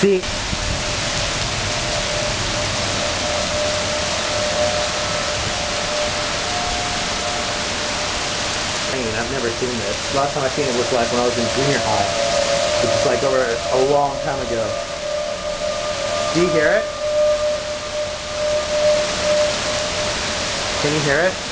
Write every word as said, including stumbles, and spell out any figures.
See, I've never seen this. Last time I seen it was like when I was in junior high, which is like over a long time ago. Do you hear it? Can you hear it?